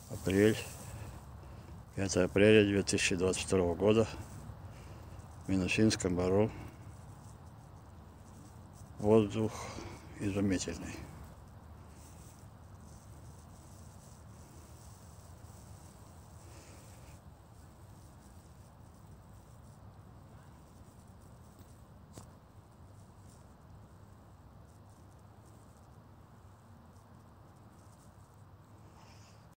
Апрель, 5 апреля 2022 года, в Минусинском бару. Воздух изумительный.